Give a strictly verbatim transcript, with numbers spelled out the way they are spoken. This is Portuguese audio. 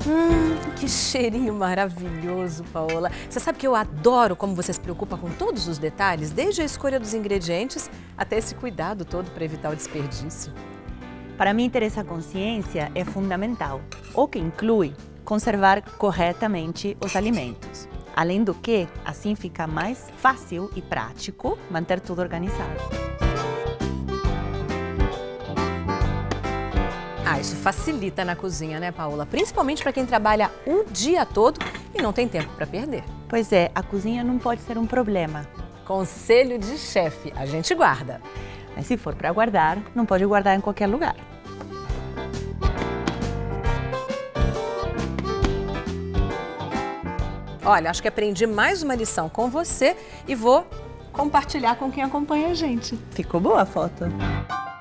Hum, que cheirinho maravilhoso, Paola. Você sabe que eu adoro como você se preocupa com todos os detalhes, desde a escolha dos ingredientes até esse cuidado todo para evitar o desperdício. Para mim, ter essa consciência é fundamental, o que inclui conservar corretamente os alimentos. Além do que, assim fica mais fácil e prático manter tudo organizado. Ah, isso facilita na cozinha, né, Paola? Principalmente para quem trabalha o dia todo e não tem tempo para perder. Pois é, a cozinha não pode ser um problema. Conselho de chefe, a gente guarda. Mas se for para guardar, não pode guardar em qualquer lugar. Olha, acho que aprendi mais uma lição com você e vou compartilhar com quem acompanha a gente. Ficou boa a foto?